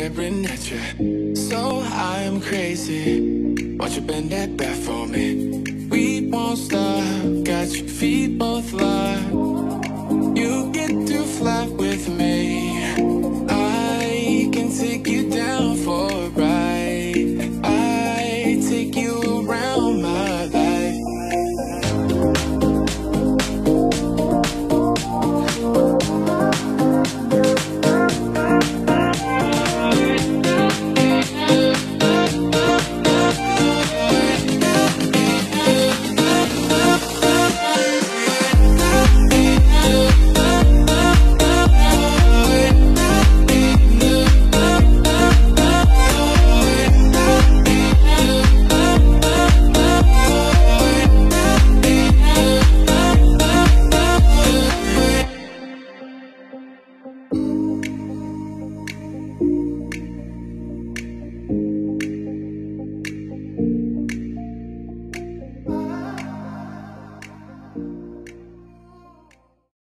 staring at you. So I'm crazy. Watch you bend that back for me. We won't stop. Got your feet both locked. You get to fly with me.